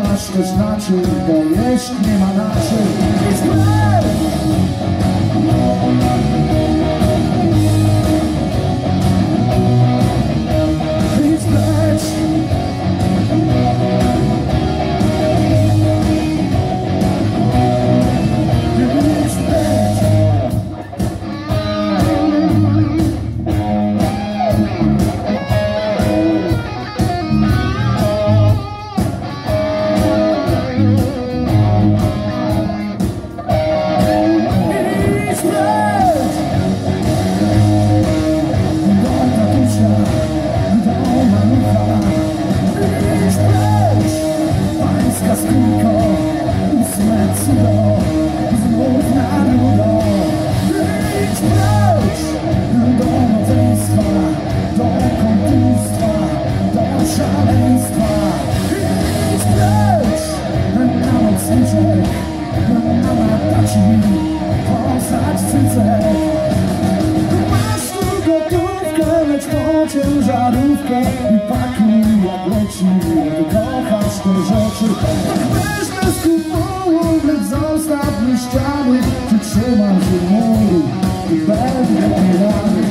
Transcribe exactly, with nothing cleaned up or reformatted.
masz też na czym, bo jeść nie ma na czym. Idź precz! Ciężarówkę i pakuj jak leci, ty kochasz te rzeczy. Weź bez kupołu, lecz zostaw mi ściany, przytrzymam się muru i będę pirany.